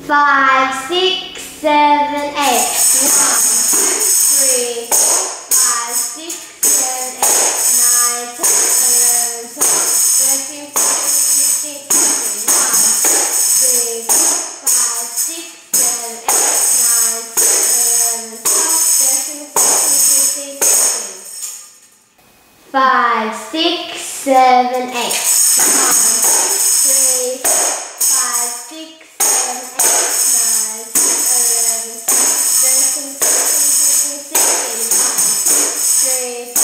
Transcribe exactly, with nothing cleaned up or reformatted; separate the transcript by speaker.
Speaker 1: five, six, seven, eight. One, two, three, five, six, seven, eight, nine, ten, eleven, twelve, thirteen, fourteen, fifteen, sixteen. One, three, five, six, seven, eight, nine, ten, eleven, twelve, thirteen, fourteen, fifteen, sixteen. Five, six, seven, eight. One, three, five, six, seven, eight, nine, ten, eleven, twelve, thirteen, fourteen, fifteen, sixteen. One, three,